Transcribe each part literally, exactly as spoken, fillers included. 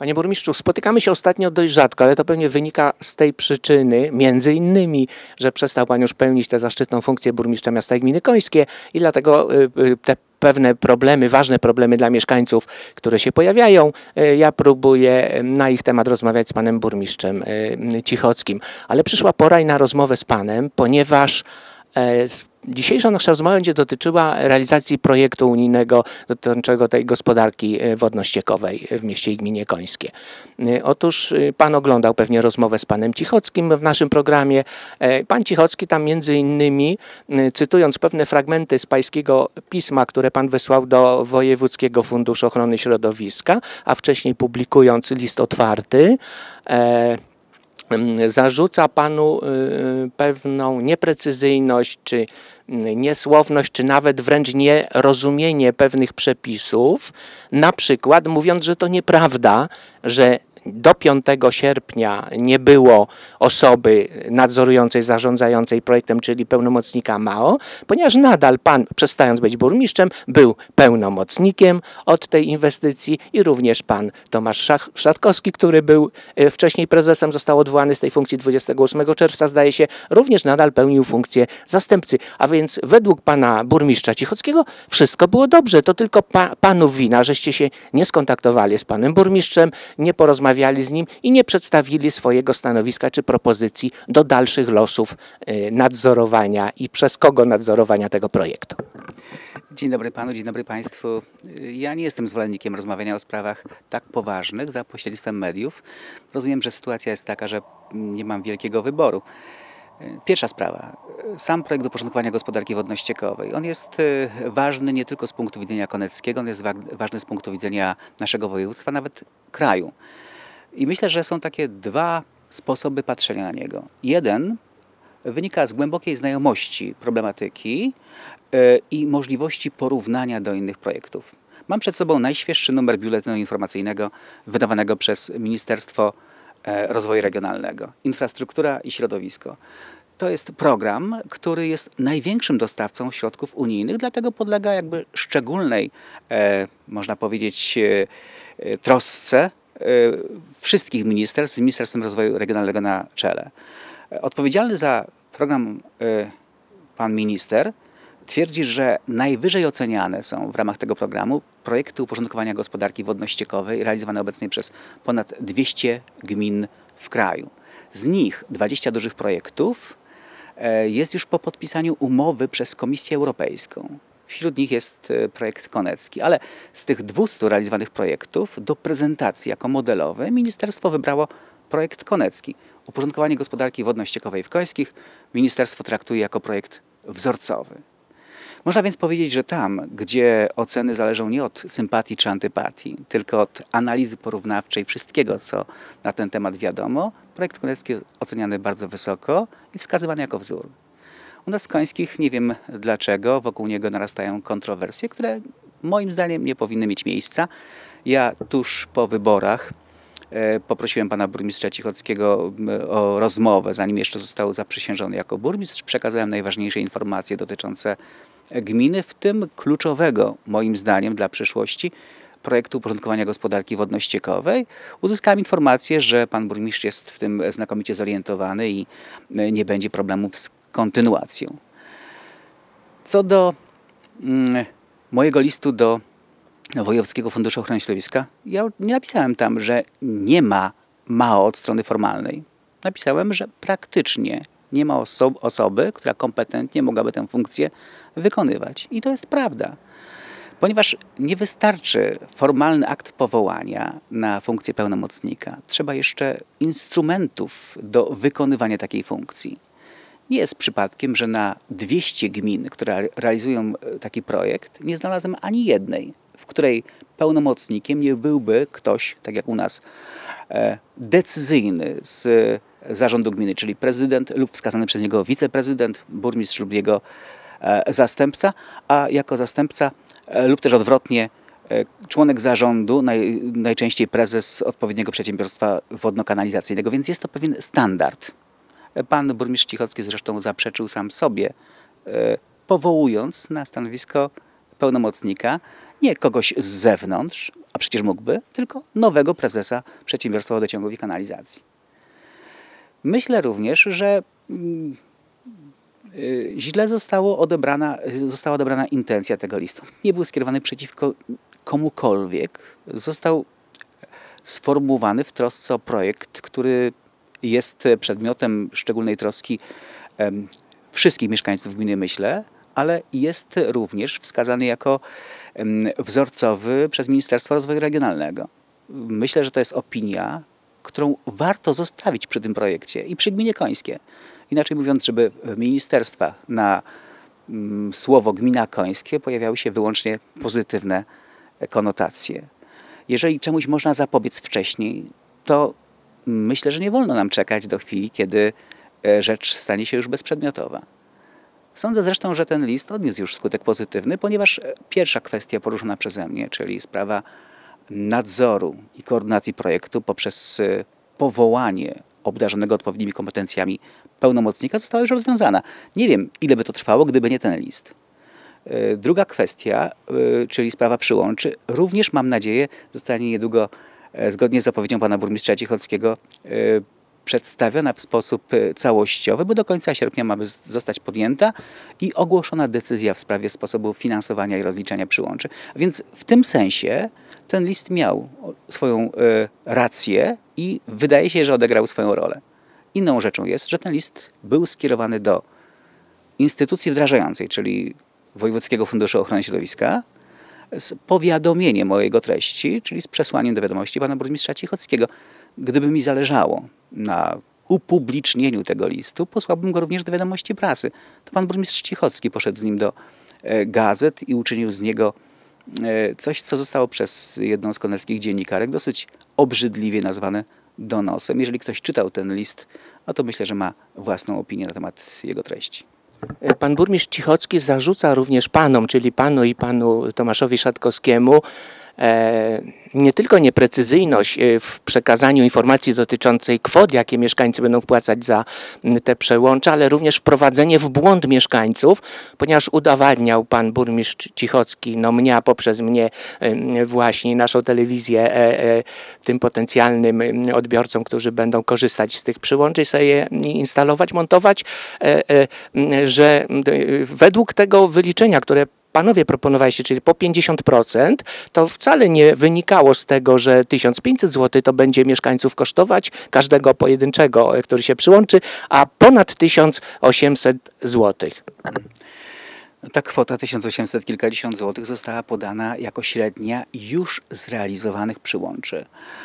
Panie burmistrzu, spotykamy się ostatnio dość rzadko, ale to pewnie wynika z tej przyczyny, między innymi, że przestał pan już pełnić tę zaszczytną funkcję burmistrza miasta i gminy Końskie i dlatego te pewne problemy, ważne problemy dla mieszkańców, które się pojawiają, ja próbuję na ich temat rozmawiać z panem burmistrzem Cichockim. Ale przyszła pora i na rozmowę z panem, ponieważ dzisiejsza nasza rozmowa będzie dotyczyła realizacji projektu unijnego dotyczącego tej gospodarki wodno-ściekowej w mieście i gminie Końskie. Otóż pan oglądał pewnie rozmowę z panem Cichockim w naszym programie. Pan Cichocki tam między innymi, cytując pewne fragmenty z pańskiego pisma, które pan wysłał do Wojewódzkiego Funduszu Ochrony Środowiska, a wcześniej publikując list otwarty, zarzuca panu pewną nieprecyzyjność, czy niesłowność, czy nawet wręcz nierozumienie pewnych przepisów, na przykład mówiąc, że to nieprawda, że do piątego sierpnia nie było osoby nadzorującej, zarządzającej projektem, czyli pełnomocnika M A O, ponieważ nadal pan, przestając być burmistrzem, był pełnomocnikiem od tej inwestycji i również pan Tomasz Szatkowski, który był wcześniej prezesem, został odwołany z tej funkcji dwudziestego ósmego czerwca, zdaje się, również nadal pełnił funkcję zastępcy. A więc według pana burmistrza Cichockiego wszystko było dobrze. To tylko pa, panów wina, żeście się nie skontaktowali z panem burmistrzem, nie porozmawiali z nim i nie przedstawili swojego stanowiska czy propozycji do dalszych losów nadzorowania i przez kogo nadzorowania tego projektu. Dzień dobry panu, dzień dobry państwu. Ja nie jestem zwolennikiem rozmawiania o sprawach tak poważnych za pośrednictwem mediów. Rozumiem, że sytuacja jest taka, że nie mam wielkiego wyboru. Pierwsza sprawa. Sam projekt uporządkowania gospodarki wodno-ściekowej. On jest ważny nie tylko z punktu widzenia koneckiego, on jest ważny z punktu widzenia naszego województwa, nawet kraju. I myślę, że są takie dwa sposoby patrzenia na niego. Jeden wynika z głębokiej znajomości problematyki i możliwości porównania do innych projektów. Mam przed sobą najświeższy numer biuletynu informacyjnego wydawanego przez Ministerstwo Rozwoju Regionalnego, Infrastruktura i Środowisko. To jest program, który jest największym dostawcą środków unijnych, dlatego podlega jakby szczególnej, można powiedzieć, trosce wszystkich ministerstw, z Ministerstwem Rozwoju Regionalnego na czele. Odpowiedzialny za program pan minister twierdzi, że najwyżej oceniane są w ramach tego programu projekty uporządkowania gospodarki wodno-ściekowej realizowane obecnie przez ponad dwieście gmin w kraju. Z nich dwadzieścia dużych projektów jest już po podpisaniu umowy przez Komisję Europejską. Wśród nich jest projekt konecki, ale z tych dwustu realizowanych projektów do prezentacji jako modelowy ministerstwo wybrało projekt konecki. Uporządkowanie gospodarki wodno-ściekowej w Końskich ministerstwo traktuje jako projekt wzorcowy. Można więc powiedzieć, że tam, gdzie oceny zależą nie od sympatii czy antypatii, tylko od analizy porównawczej wszystkiego, co na ten temat wiadomo, projekt konecki oceniany bardzo wysoko i wskazywany jako wzór. U nas w Końskich nie wiem dlaczego, wokół niego narastają kontrowersje, które moim zdaniem nie powinny mieć miejsca. Ja tuż po wyborach e, poprosiłem pana burmistrza Cichockiego o rozmowę, zanim jeszcze został zaprzysiężony jako burmistrz. Przekazałem najważniejsze informacje dotyczące gminy, w tym kluczowego moim zdaniem dla przyszłości projektu uporządkowania gospodarki wodno-ściekowej. Uzyskałem informację, że pan burmistrz jest w tym znakomicie zorientowany i nie będzie problemów z kontynuacją. Co do mm, mojego listu do Wojewódzkiego Funduszu Ochrony Środowiska, ja nie napisałem tam, że nie ma M A O od strony formalnej. Napisałem, że praktycznie nie ma oso osoby, która kompetentnie mogłaby tę funkcję wykonywać. I to jest prawda. Ponieważ nie wystarczy formalny akt powołania na funkcję pełnomocnika. Trzeba jeszcze instrumentów do wykonywania takiej funkcji. Nie jest przypadkiem, że na dwieście gmin, które realizują taki projekt, nie znalazłem ani jednej, w której pełnomocnikiem nie byłby ktoś, tak jak u nas, decyzyjny z zarządu gminy, czyli prezydent lub wskazany przez niego wiceprezydent, burmistrz lub jego zastępca, a jako zastępca lub też odwrotnie członek zarządu, naj, najczęściej prezes odpowiedniego przedsiębiorstwa wodno-kanalizacyjnego, więc jest to pewien standard. Pan burmistrz Cichocki zresztą zaprzeczył sam sobie, powołując na stanowisko pełnomocnika nie kogoś z zewnątrz, a przecież mógłby, tylko nowego prezesa Przedsiębiorstwa Wodociągów i Kanalizacji. Myślę również, że źle zostało odebrana, została odebrana intencja tego listu. Nie był skierowany przeciwko komukolwiek. Został sformułowany w trosce o projekt, który jest przedmiotem szczególnej troski wszystkich mieszkańców gminy, myślę, ale jest również wskazany jako wzorcowy przez Ministerstwo Rozwoju Regionalnego. Myślę, że to jest opinia, którą warto zostawić przy tym projekcie i przy gminie Końskie. Inaczej mówiąc, żeby w ministerstwach na mm, słowo gmina Końskie pojawiały się wyłącznie pozytywne konotacje. Jeżeli czemuś można zapobiec wcześniej, to myślę, że nie wolno nam czekać do chwili, kiedy rzecz stanie się już bezprzedmiotowa. Sądzę zresztą, że ten list odniósł już skutek pozytywny, ponieważ pierwsza kwestia poruszona przeze mnie, czyli sprawa nadzoru i koordynacji projektu poprzez powołanie obdarzonego odpowiednimi kompetencjami pełnomocnika, została już rozwiązana. Nie wiem, ile by to trwało, gdyby nie ten list. Druga kwestia, czyli sprawa przyłączy, również mam nadzieję zostanie niedługo, zgodnie z zapowiedzią pana burmistrza Cichockiego, przedstawiona w sposób całościowy, bo do końca sierpnia ma zostać podjęta i ogłoszona decyzja w sprawie sposobu finansowania i rozliczania przyłączy. A więc w tym sensie ten list miał swoją rację i wydaje się, że odegrał swoją rolę. Inną rzeczą jest, że ten list był skierowany do instytucji wdrażającej, czyli Wojewódzkiego Funduszu Ochrony Środowiska, z powiadomieniem o jego treści, czyli z przesłaniem do wiadomości pana burmistrza Cichockiego. Gdyby mi zależało na upublicznieniu tego listu, posłałbym go również do wiadomości prasy. To pan burmistrz Cichocki poszedł z nim do gazet i uczynił z niego coś, co zostało przez jedną z konerskich dziennikarek dosyć obrzydliwie nazwane donosem. Jeżeli ktoś czytał ten list, no to myślę, że ma własną opinię na temat jego treści. Pan burmistrz Cichocki zarzuca również panom, czyli panu i panu Tomaszowi Szatkowskiemu, e, nie tylko nieprecyzyjność w przekazaniu informacji dotyczącej kwot, jakie mieszkańcy będą wpłacać za te przełącza, ale również wprowadzenie w błąd mieszkańców, ponieważ udowadniał pan burmistrz Cichocki, no mnie, a poprzez mnie właśnie naszą telewizję e, e, tym potencjalnym odbiorcom, którzy będą korzystać z tych przyłączy, sobie je instalować, montować, e, e, że według tego wyliczenia, które panowie proponowaliście, czyli po pięćdziesiąt procent, to wcale nie wynikało z tego, że tysiąc pięćset złotych to będzie mieszkańców kosztować, każdego pojedynczego, który się przyłączy, a ponad tysiąc osiemset złotych. Ta kwota tysiąc osiemset kilkadziesiąt złotych została podana jako średnia już zrealizowanych przyłączy.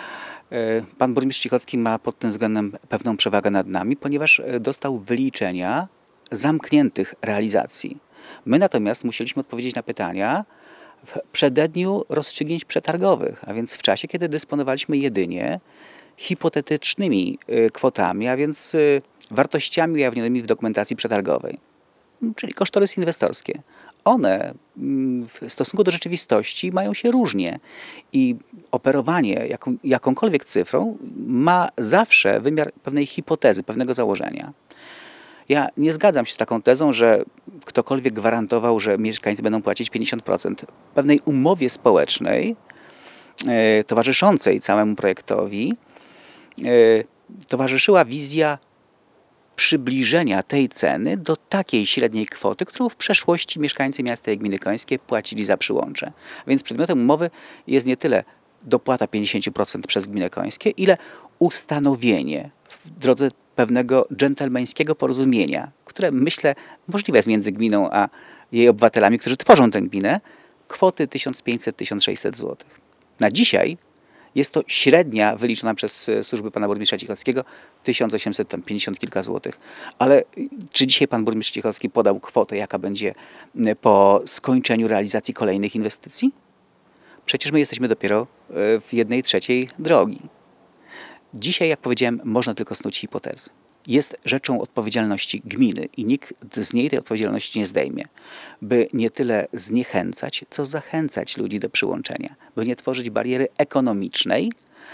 Pan burmistrz Cichocki ma pod tym względem pewną przewagę nad nami, ponieważ dostał wyliczenia zamkniętych realizacji. My natomiast musieliśmy odpowiedzieć na pytania w przededniu rozstrzygnięć przetargowych, a więc w czasie, kiedy dysponowaliśmy jedynie hipotetycznymi kwotami, a więc wartościami ujawnionymi w dokumentacji przetargowej, czyli kosztorysy inwestorskie. One w stosunku do rzeczywistości mają się różnie i operowanie jaką, jakąkolwiek cyfrą ma zawsze wymiar pewnej hipotezy, pewnego założenia. Ja nie zgadzam się z taką tezą, że ktokolwiek gwarantował, że mieszkańcy będą płacić pięćdziesiąt procent. Pewnej umowie społecznej e, towarzyszącej całemu projektowi e, towarzyszyła wizja przybliżenia tej ceny do takiej średniej kwoty, którą w przeszłości mieszkańcy miasta i gminy Końskie płacili za przyłącze. Więc przedmiotem umowy jest nie tyle dopłata pięćdziesiąt procent przez gminę Końskie, ile ustanowienie w drodze pewnego dżentelmeńskiego porozumienia, które myślę możliwe jest między gminą a jej obywatelami, którzy tworzą tę gminę, kwoty tysiąc pięćset do tysiąc sześćset złotych. Na dzisiaj jest to średnia wyliczona przez służby pana burmistrza Cichockiego tysiąc osiemset pięćdziesiąt kilka złotych. Ale czy dzisiaj pan burmistrz Cichocki podał kwotę, jaka będzie po skończeniu realizacji kolejnych inwestycji? Przecież my jesteśmy dopiero w jednej trzeciej drogi. Dzisiaj, jak powiedziałem, można tylko snuć hipotezy. Jest rzeczą odpowiedzialności gminy i nikt z niej tej odpowiedzialności nie zdejmie, by nie tyle zniechęcać, co zachęcać ludzi do przyłączenia, by nie tworzyć bariery ekonomicznej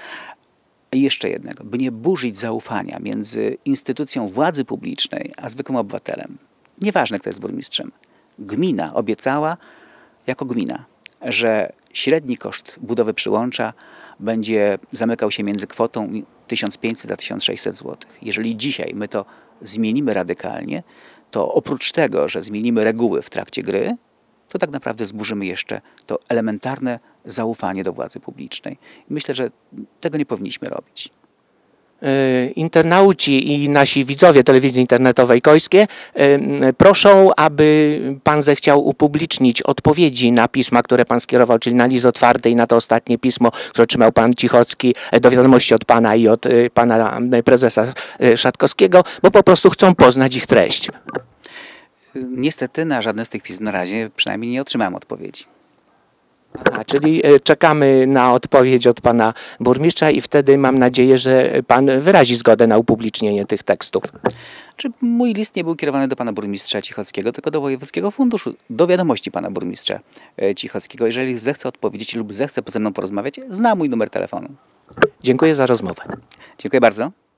i jeszcze jednego, by nie burzyć zaufania między instytucją władzy publicznej a zwykłym obywatelem. Nieważne, kto jest burmistrzem. Gmina obiecała jako gmina że średni koszt budowy przyłącza będzie zamykał się między kwotą tysiąc pięćset a tysiąc sześćset złotych. Jeżeli dzisiaj my to zmienimy radykalnie, to oprócz tego, że zmienimy reguły w trakcie gry, to tak naprawdę zburzymy jeszcze to elementarne zaufanie do władzy publicznej. Myślę, że tego nie powinniśmy robić. Internauci i nasi widzowie telewizji internetowej Kojskie proszą, aby pan zechciał upublicznić odpowiedzi na pisma, które pan skierował, czyli na list otwarty i na to ostatnie pismo, które otrzymał pan Cichocki, do wiadomości od pana i od pana prezesa Szatkowskiego, bo po prostu chcą poznać ich treść. Niestety na żadne z tych pism na razie przynajmniej nie otrzymałem odpowiedzi. Aha, czyli czekamy na odpowiedź od pana burmistrza i wtedy mam nadzieję, że pan wyrazi zgodę na upublicznienie tych tekstów. Czy mój list nie był kierowany do pana burmistrza Cichockiego, tylko do Wojewódzkiego Funduszu, do wiadomości pana burmistrza Cichockiego. Jeżeli zechce odpowiedzieć lub zechce ze mną porozmawiać, zna mój numer telefonu. Dziękuję za rozmowę. Dziękuję bardzo.